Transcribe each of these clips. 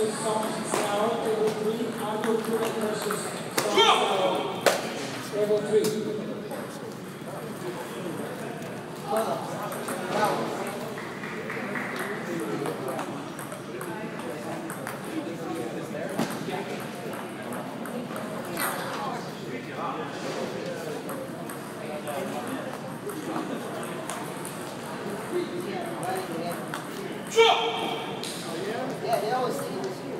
Yeah, they always say it was you.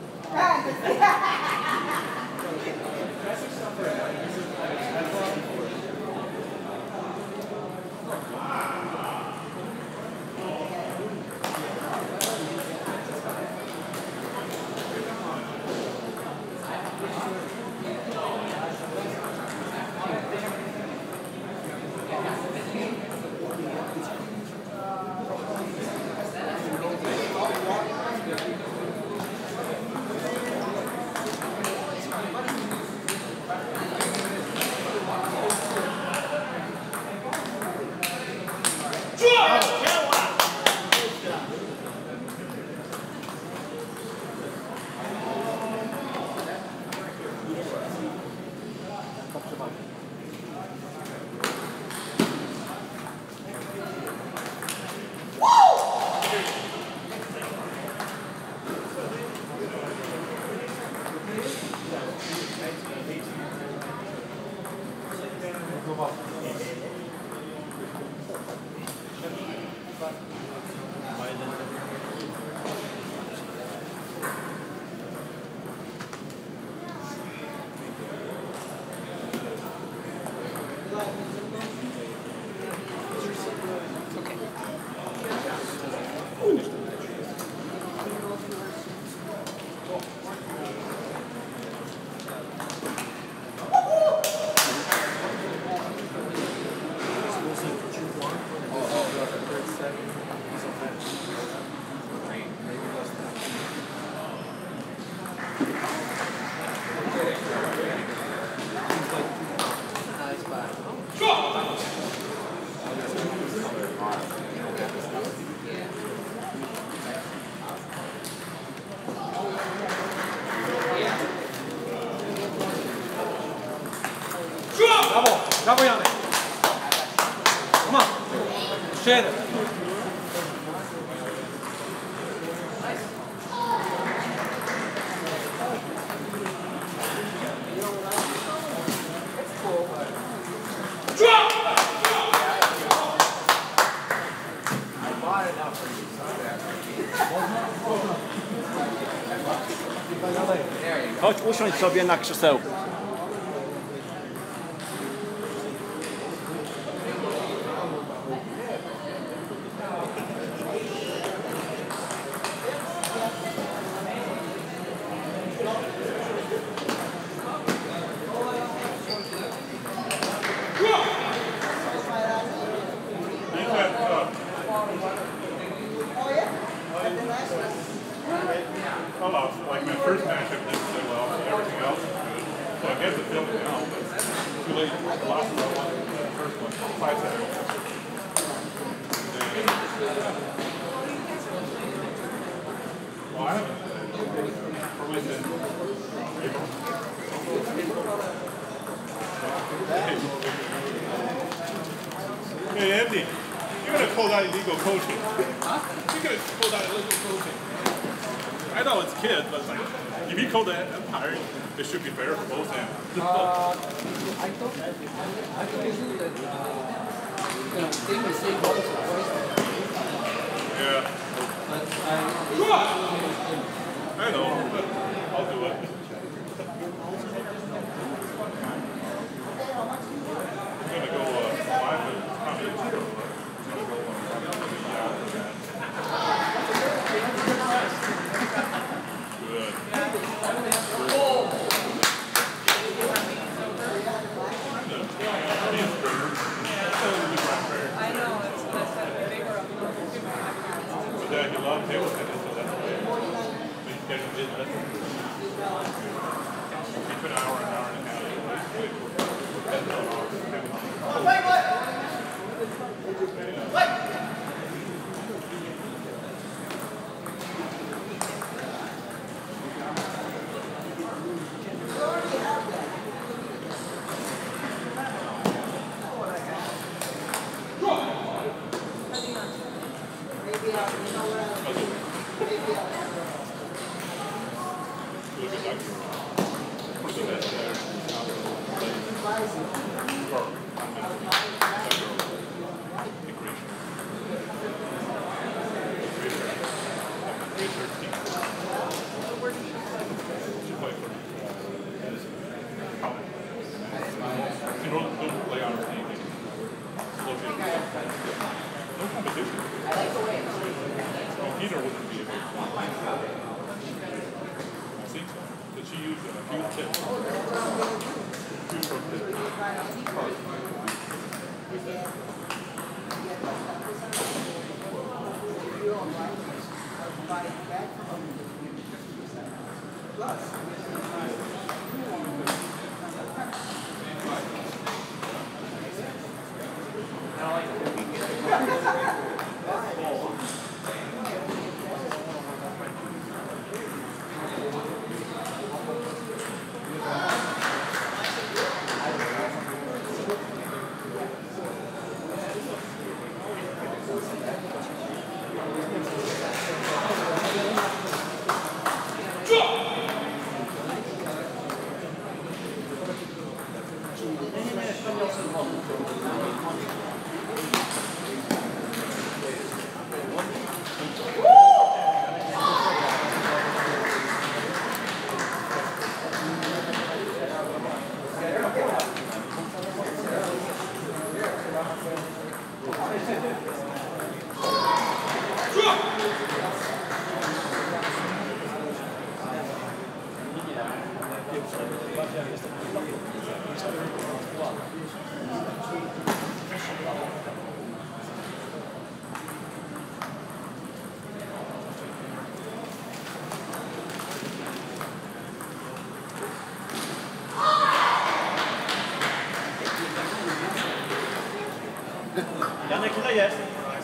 Bravo Jane. Come on. Share it. Chodź usiądź sobie na krzesełku. I lost. Like my first matchup didn't so well, but everything else was good. So I guess it filled it now, but too late. I lost the first one, 5-7. Well, I haven't probably been. Hey, Andy, you gotta pull out illegal coaching. Huh? You gotta pull out illegal coaching. I know it's kids, but like, if you call the empire, it should be fair for both ends. I thought they knew that they would say both twice. Yeah. But I know, but I'll do it. I'm gonna go live with comedy. Yeah, he loved table tennis, so that's why we scheduled it. Between an hour and a half. Peter wouldn't be able to. I think so. Because she used a few tips. Two pro tips. With that. Janek, tutaj jest.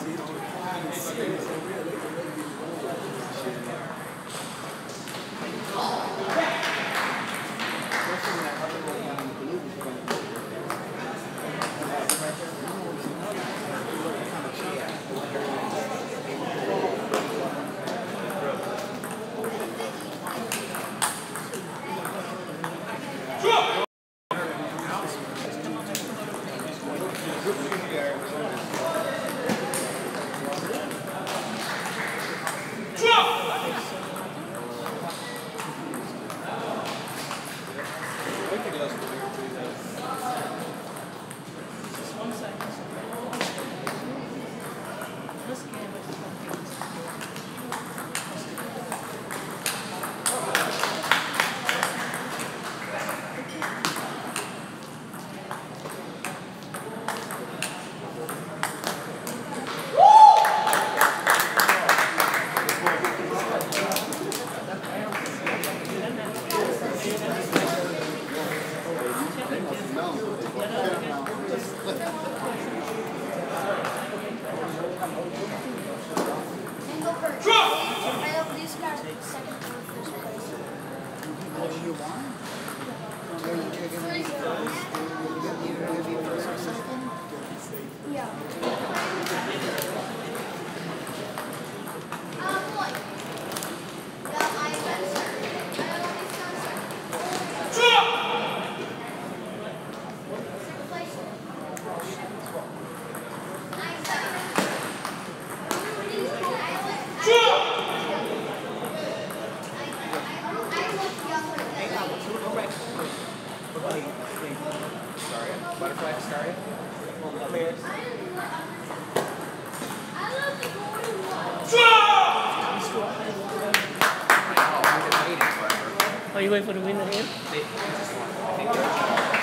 Butterfly Astaria? Are you waiting for the win again? I think